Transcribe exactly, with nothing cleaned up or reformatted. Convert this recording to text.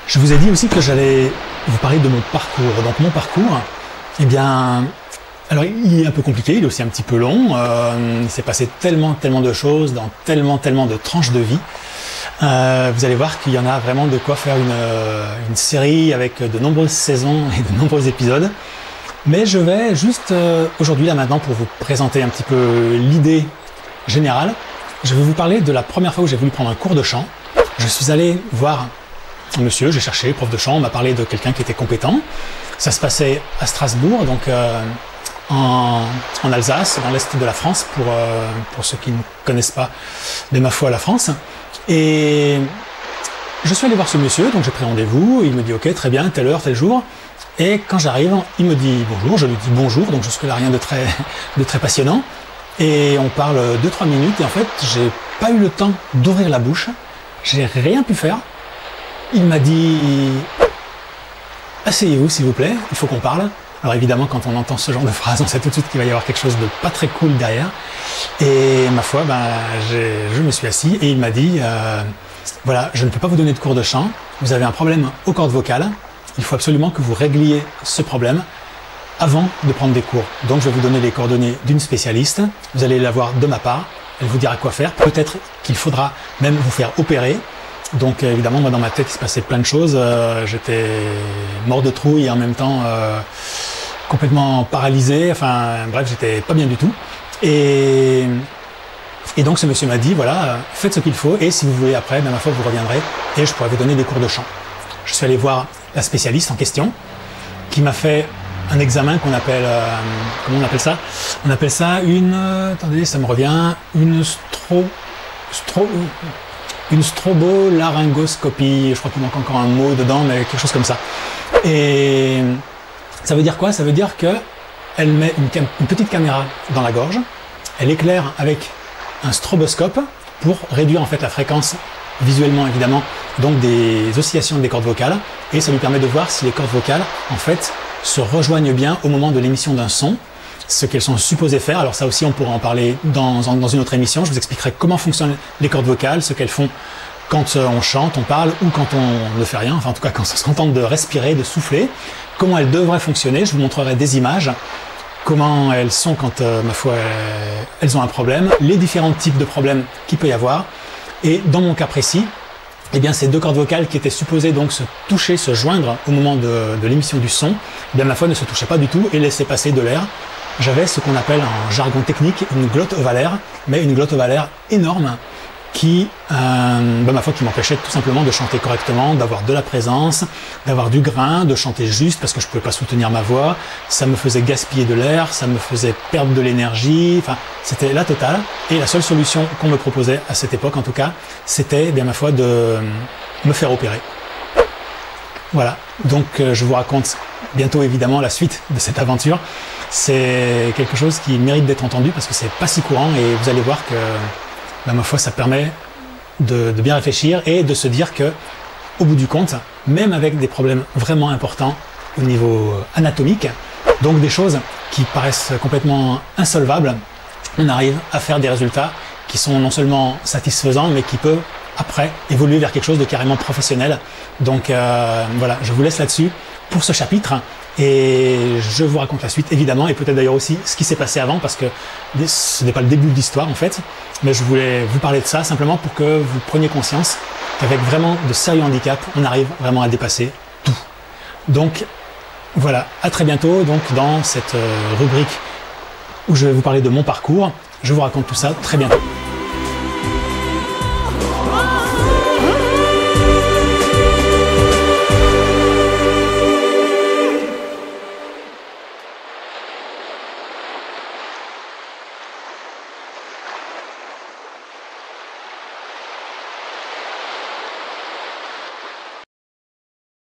Je vous ai dit aussi que j'allais vous parler de mon parcours. Donc mon parcours, eh bien, alors il est un peu compliqué, il est aussi un petit peu long. Euh, il s'est passé tellement, tellement de choses dans tellement, tellement de tranches de vie. Euh, vous allez voir qu'il y en a vraiment de quoi faire une, une série avec de nombreuses saisons et de nombreux épisodes. Mais je vais juste euh, aujourd'hui, là maintenant, pour vous présenter un petit peu l'idée générale, je vais vous parler de la première fois où j'ai voulu prendre un cours de chant. Je suis allé voir un monsieur, j'ai cherché, prof de chant, on m'a parlé de quelqu'un qui était compétent. Ça se passait à Strasbourg, donc euh, en, en Alsace, dans l'est de la France, pour, euh, pour ceux qui ne connaissent pas, mais ma foi, la France. Et je suis allé voir ce monsieur, donc j'ai pris rendez-vous, il me dit ok, très bien, telle heure, tel jour. Et quand j'arrive, il me dit bonjour, je lui dis bonjour, donc jusque-là rien de très, de très passionnant. Et on parle deux trois minutes, et en fait, j'ai pas eu le temps d'ouvrir la bouche, j'ai rien pu faire. Il m'a dit « Asseyez-vous s'il vous plaît, il faut qu'on parle ». Alors évidemment, quand on entend ce genre de phrase, on sait tout de suite qu'il va y avoir quelque chose de pas très cool derrière. Et ma foi, ben, je me suis assis et il m'a dit euh, « Voilà, je ne peux pas vous donner de cours de chant, vous avez un problème aux cordes vocales, il faut absolument que vous régliez ce problème avant de prendre des cours. Donc je vais vous donner les coordonnées d'une spécialiste, vous allez la voir de ma part, elle vous dira quoi faire, peut-être qu'il faudra même vous faire opérer. » Donc évidemment, moi dans ma tête il se passait plein de choses, euh, j'étais mort de trouille et en même temps euh, complètement paralysé, enfin bref, j'étais pas bien du tout. Et, et donc ce monsieur m'a dit, voilà, faites ce qu'il faut et si vous voulez après, ben, ma foi, vous reviendrez et je pourrai vous donner des cours de chant. Je suis allé voir la spécialiste en question qui m'a fait un examen qu'on appelle, euh, comment on appelle ça? On appelle ça une, euh, attendez, ça me revient, une stro... stro une strobolaryngoscopie, je crois qu'il manque encore un mot dedans, mais quelque chose comme ça. Et ça veut dire quoi? Ça veut dire que elle met une, une petite caméra dans la gorge, elle éclaire avec un stroboscope pour réduire en fait la fréquence visuellement évidemment, donc des oscillations des cordes vocales, et ça lui permet de voir si les cordes vocales en fait se rejoignent bien au moment de l'émission d'un son, ce qu'elles sont supposées faire. Alors ça aussi on pourra en parler dans, dans une autre émission, je vous expliquerai comment fonctionnent les cordes vocales, ce qu'elles font quand on chante, on parle ou quand on ne fait rien, enfin en tout cas quand on se contente de respirer, de souffler, comment elles devraient fonctionner, je vous montrerai des images, comment elles sont quand, euh, ma foi, elles ont un problème, les différents types de problèmes qu'il peut y avoir, et dans mon cas précis, eh bien, ces deux cordes vocales qui étaient supposées donc se toucher, se joindre au moment de, de l'émission du son, eh bien ma foi ne se touchaient pas du tout et laissaient passer de l'air. J'avais ce qu'on appelle en jargon technique une glotte ovalaire, mais une glotte ovalaire énorme qui, euh, ben ma foi, qui m'empêchait tout simplement de chanter correctement, d'avoir de la présence, d'avoir du grain, de chanter juste parce que je ne pouvais pas soutenir ma voix. Ça me faisait gaspiller de l'air, ça me faisait perdre de l'énergie. Enfin, c'était la totale. Et la seule solution qu'on me proposait à cette époque, en tout cas, c'était, bien ma foi, de me faire opérer. Voilà. Donc, euh, je vous raconte bientôt évidemment la suite de cette aventure. C'est quelque chose qui mérite d'être entendu parce que c'est pas si courant et vous allez voir que, ben, ma foi, ça permet de, de bien réfléchir et de se dire que, au bout du compte, même avec des problèmes vraiment importants au niveau anatomique, donc des choses qui paraissent complètement insolvables, on arrive à faire des résultats qui sont non seulement satisfaisants, mais qui peuvent après évoluer vers quelque chose de carrément professionnel. Donc euh, voilà, je vous laisse là-dessus pour ce chapitre et je vous raconte la suite évidemment et peut-être d'ailleurs aussi ce qui s'est passé avant parce que ce n'est pas le début de l'histoire en fait, mais je voulais vous parler de ça simplement pour que vous preniez conscience qu'avec vraiment de sérieux handicaps, on arrive vraiment à dépasser tout. Donc voilà, à très bientôt donc dans cette rubrique où je vais vous parler de mon parcours. Je vous raconte tout ça très bientôt.